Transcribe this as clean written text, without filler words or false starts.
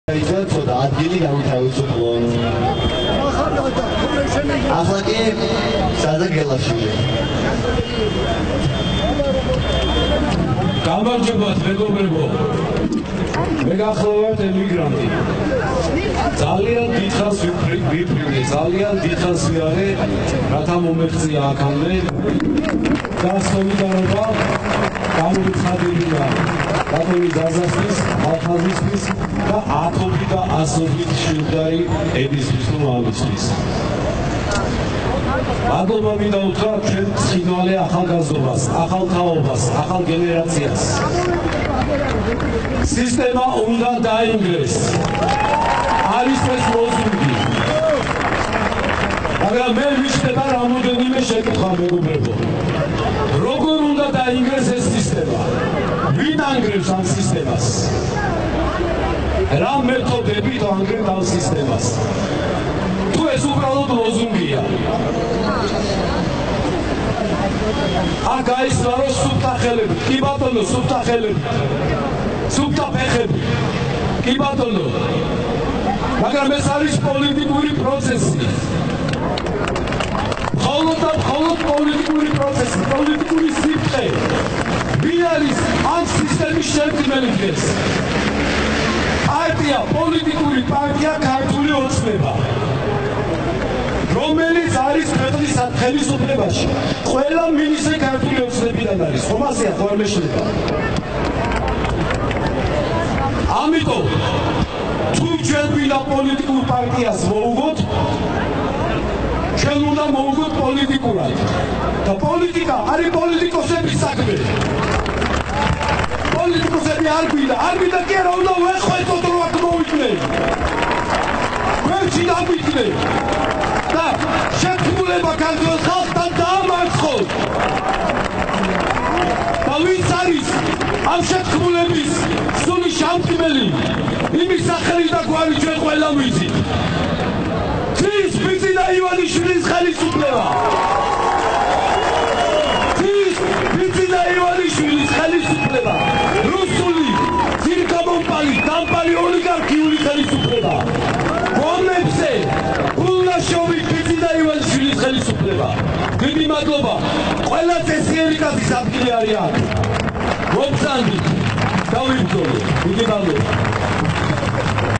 ცოტა ადგილი გავითავისუფლო. ახლა კი სადა გელაშვილი. გამარჯობათ მეგობრებო. მე გახლავართ ემიგრანტი. ძალიან დიდხანს ვიფრინე, ძალიან დიდხანს ვიარე, რათა მომეღწია აქამდე და სოლიდარობა გამოცხადებულია ბატონი ზაზასთვის, ხალხაზისთვის და ათობით და ასობით შვილდარი ედისთვის რომ ამისთვის. მადლობა მინდა უთხრა ჩვენ ცხინვალე ახალგაზრდობას, ახალ თაობას, ახალ გენერაციას. სისტემა უნდა დაინგრეს. არის ეს ლოზუნგი. მაგრამ მე ვიშდება რამოდენიმე შეკითხვა მეგობრებო. როგორ უნდა დაინგრეს ეს სისტემა? ვინ ანგრევს ამ სისტემას? რა მეთოდებით ანგრევთ ამ სისტემას? თუ ეს უბრალოდ ლოზუნგია. აქ გაისვა რომ სუფთა ხელები, კი ბატონო, სუფთა ხელები, სუფთა ფეხები, კი ბატონო. მაგრამ ეს არის პოლიტიკური პროცესი. მხოლოდ და მხოლოდ პოლიტიკური პროცესი, პოლიტიკური სიფრთხე. ვინ არის ამ სისტემის შემქმნელი დღეს? პარტია, პოლიტიკური პარტია ქართული ოცნება, რომელიც არის ქვეყნის ხელისუფლებაში. ყველა მინისტრი ქართული ოცნებიდან არის, ხომ ასეა, ხო არ მეშლება? ამიტომ თუ ჩვენ ვინა პოლიტიკურ პარტიას მოუგოთ, ჩვენ უნდა მოუგოთ პოლიტიკურად. და პოლიტიკა არის პოლიტიკოსების საქმე. პოლიტიკოსები არ გვინდა კი არა, უნდა ვეხვეწოთ რომ აქ მოვიდნენ. გვერდში დავიდნენ. და შეთქმულება ქართულ ხალხთან დაამარცხოთ. და ვინც არის ამ შეთქმულების სული შამქმნელი, იმის სახელი და გვარი ჩვენ ყველა ვიცით. თის ბიძი და ივანიშვილის ხელისუფლება. თის ბიძი და ივანიშვილის ხელისუფლება. რუსული ძირგამომპალი, დამპალი ოლიგარქიული ხელისუფლება. რომებზე გულნაშოვი ბიძი და ივანიშვილის ხელისუფლება. დიდი მადლობა. ყველა წესიერი კაცის ადგილი არის აქ. მოგზავნით. დავიბრძოლეთ. დიდი მადლობა.